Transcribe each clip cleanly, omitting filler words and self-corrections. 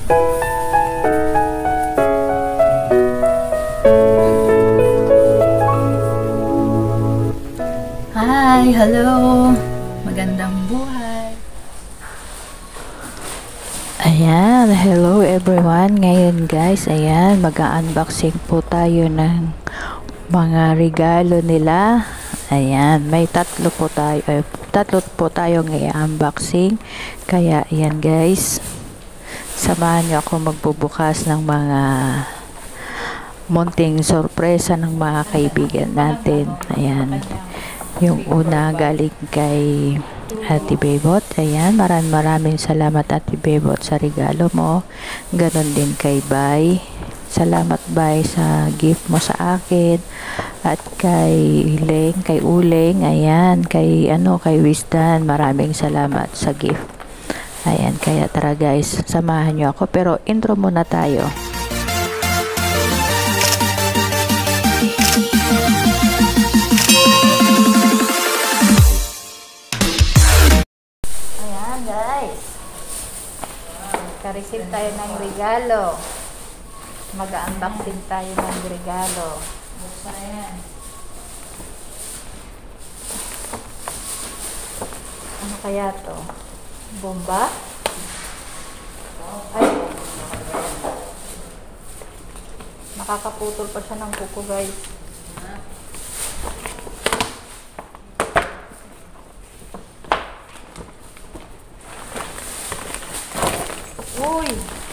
Hi! Hello! Magandang buhay! Ayan, hello everyone. Ngayon guys, ayan, mag-unboxing po tayo ng mga regalo nila. Ayan, may tatlo po tayong i-unboxing. Kaya ayan guys, samahan niyo ako magbubukas ng mga munting sorpresa ng mga kaibigan natin. Ayan. Yung una galing kay Ate Bebot. Ayan, maraming salamat Ate Bebot sa regalo mo. Ganon din kay Bay. Salamat Bay sa gift mo sa akin. At kay Leng, kay Uleng, ayan, kay Wisdan, maraming salamat sa gift. Ayan, kaya tara guys, samahan niyo ako. Pero intro muna tayo. Receive tayo ng regalo. Mag-unboxing tayo ng regalo. Buksan na yan. Ano kaya to? Bomba? Ay. Nakakaputol pa siya ng kuko guys. Uy!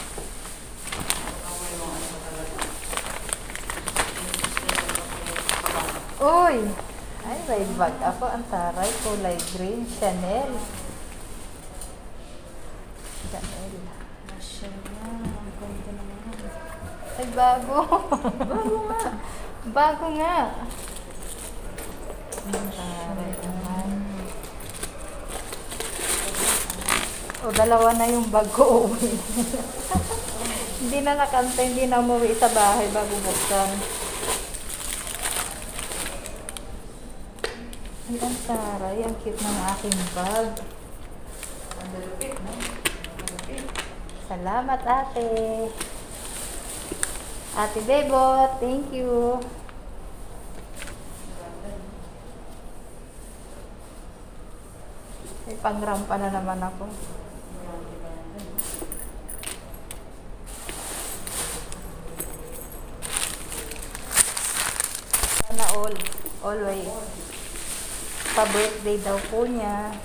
Uy! Ay, may bag ako. Ang taray. Kulay green. Chanel. Chanel. Ang ganda naman. Ay, bago. Bago nga. Bago nga. Ang taray naman. O, dalawa na yung bag ko uwi. Hindi na nakanta, hindi na umuwi sa bahay bago buksan. Ay, ang taray. Ang cute ng aking bag. Ang dalupit, no? Salamat, ate. Ate Bebot, thank you. May pangrampa na naman ako. Sana always. Pa-birthday daw po niya.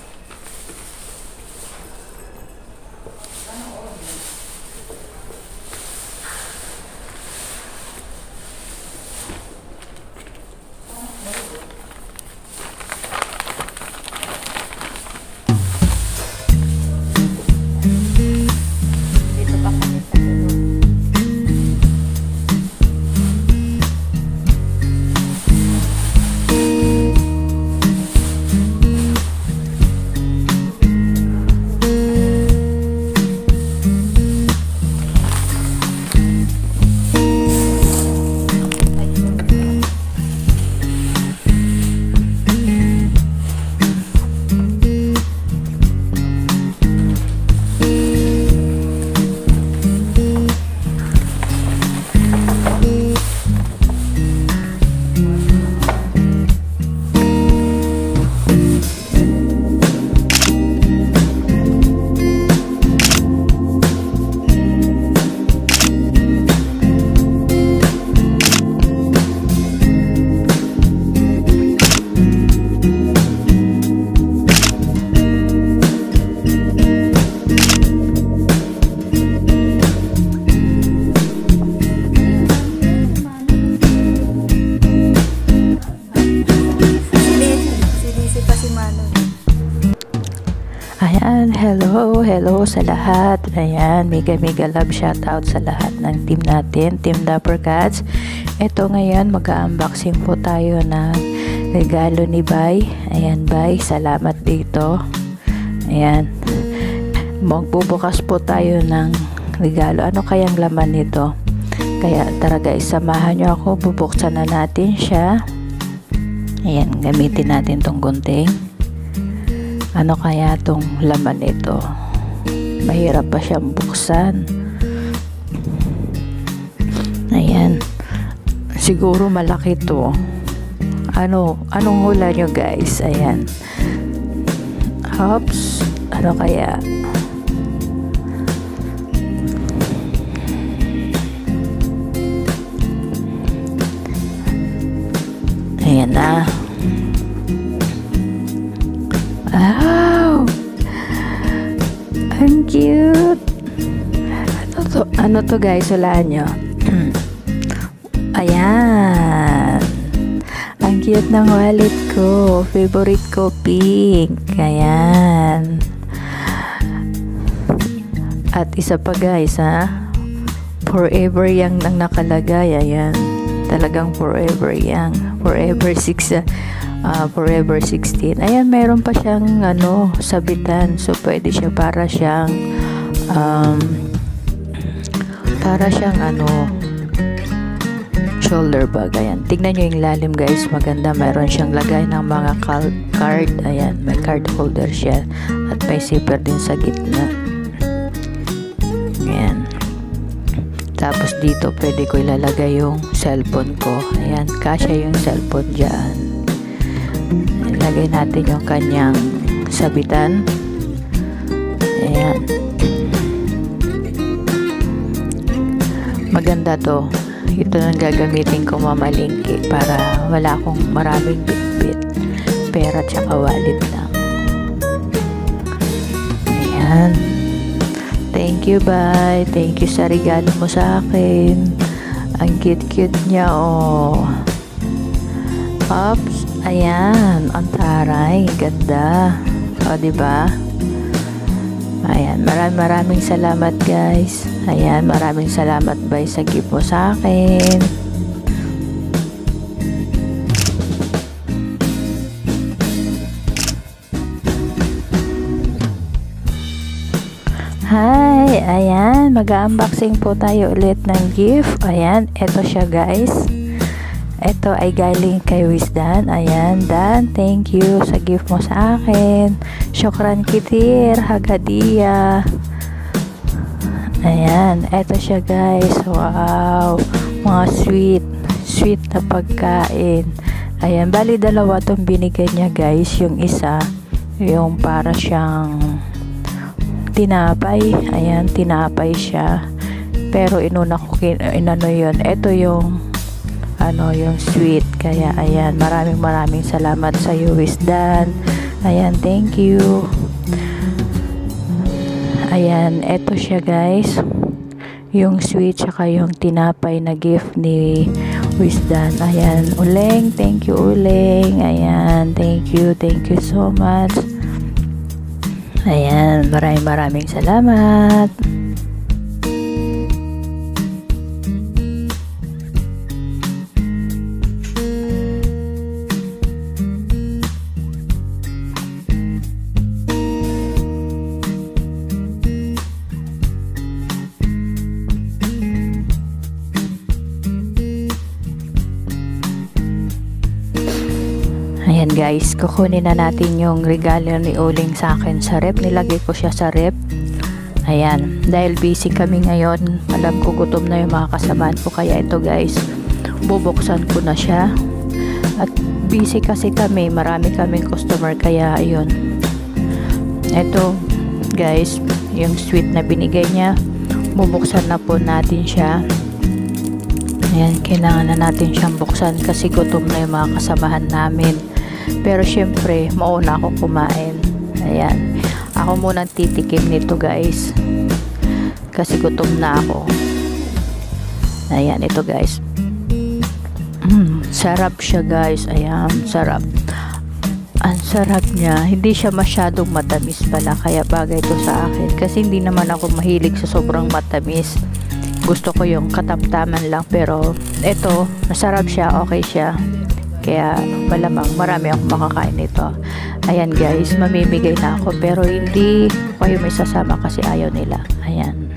Ayan, hello sa lahat. Ayan, mega love shoutout sa lahat ng team natin, Team Dapper Cats. Ito ngayon, mag-unboxing po tayo ng regalo ni Bay. Ayan, Bay, salamat dito. Ayan, magbubukas po tayo ng regalo. Ano kayang laman nito? Kaya tara guys, samahan nyo ako, bubuksan na natin siya. Ayan, gamitin natin tong gunting. Ano kaya tong laman nito? Mahirap pa siyang buksan. Ayan. Siguro malaki to. Anong hula nyo guys? Ayan. Hops. Ano kaya? Ayan na. Wow! Ang cute! Ano to guys? Hulaan nyo. Ayan. Ang cute ng wallet ko. Favorite ko, pink. Ayan. At isa pa guys, ha? Forever Young nang nakalagay. Ayan. Talagang forever young. Forever 16. Ayan, meron pa siyang sabitan. So pwede siya para siyang shoulder bag. Ayan. Tignan nyo yung lalim guys. Maganda. Meron siyang lagay ng mga card. Ayan. May card holder siya. At may zipper din sa gitna. Ayan. Tapos dito pwede ko ilalagay yung cellphone ko. Ayan, kasya yung cellphone dyan. Ilagay natin yung kanyang sabitan. Ayan. Maganda to. Ito nang gagamitin ko mamalingki para wala akong maraming bitbit. Pera tsaka wallet lang. Ayan. Thank you, bye. Thank you sa regalo mo sa akin. Ang cute-cute niya, oh. Oops. Ayan. Ang taray. Ganda. O, diba? Ayan. Maraming salamat, guys. Ayan. Maraming salamat, bye, sa gift mo sa akin. Hi! Ayan, mag-unboxing po tayo ulit ng gift. Ayan, eto siya guys. Ito ay galing kay Wisdan. Ayan, Dan, thank you sa gift mo sa akin. Syukran kitir, hagadiya. Ayan, eto siya guys. Wow! Mga sweet na pagkain. Ayan, bali dalawa tong binigay niya guys. Yung isa, yung para siyang tinapay. Ayan, tinapay siya. Pero inuna ko yun. Ito yung yung sweet. Kaya ayan, maraming salamat sa iyo, Wisdan. Ayan, thank you. Ayan, ito siya guys. Yung sweet tsaka yung tinapay na gift ni Wisdan. Ayan, Uleng, thank you Uleng. Ayan, thank you so much. Ayan, maraming salamat. Ayan guys, kukunin na natin yung regalo ni Uling sa akin sa rep. Nilagay ko siya sa rep. Ayan, dahil busy kami ngayon, alam ko gutom na yung mga kasamaan ko. Kaya ito guys, bubuksan ko na siya. At busy kasi kami, marami kaming customer. Kaya ayun, ito guys, yung sweet na binigay niya, bubuksan na po natin siya. Ayan, kailangan na natin siyang buksan kasi gutom na yung mga kasamahan namin. Pero syempre, mauna ako kumain. Ayan. Ako muna titikim nito guys. Kasi gutom na ako. Ayan, ito guys. Sarap siya guys. Ayan, sarap. Ang sarap niya. Hindi siya masyadong matamis pala. Kaya bagay ito sa akin. Kasi hindi naman ako mahilig sa sobrang matamis. Gusto ko yung katamtaman lang. Pero ito, masarap siya. Okay siya. Kaya malamang marami akong makakain nito. Ayan guys, mamimigay na ako pero hindi kayo may sasama kasi ayaw nila. Ayan.